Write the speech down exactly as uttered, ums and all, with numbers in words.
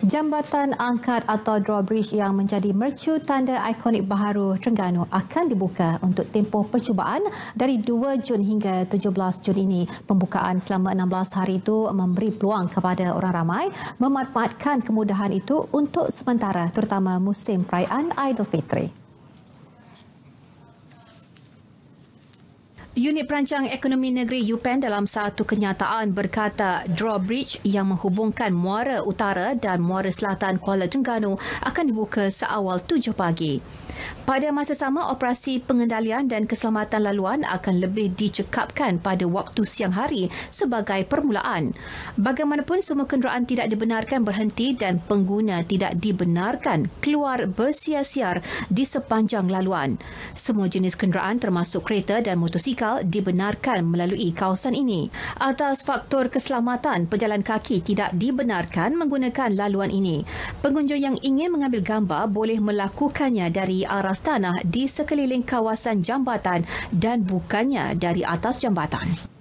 Jambatan angkat atau drawbridge yang menjadi mercu tanda ikonik baharu Terengganu akan dibuka untuk tempoh percubaan dari dua Jun hingga tujuh belas Jun ini. Pembukaan selama enam belas hari itu memberi peluang kepada orang ramai memanfaatkan kemudahan itu untuk sementara, terutama musim perayaan Aidilfitri. Unit Perancang Ekonomi Negeri U P E N dalam satu kenyataan berkata drawbridge yang menghubungkan Muara Utara dan Muara Selatan Kuala Terengganu akan dibuka seawal tujuh pagi. Pada masa sama, operasi pengendalian dan keselamatan laluan akan lebih dicekapkan pada waktu siang hari sebagai permulaan. Bagaimanapun, semua kenderaan tidak dibenarkan berhenti dan pengguna tidak dibenarkan keluar bersiar-siar di sepanjang laluan. Semua jenis kenderaan termasuk kereta dan motosikal dibenarkan melalui kawasan ini. Atas faktor keselamatan, pejalan kaki tidak dibenarkan menggunakan laluan ini. Pengunjung yang ingin mengambil gambar boleh melakukannya dari aras tanah di sekeliling kawasan jambatan dan bukannya dari atas jambatan.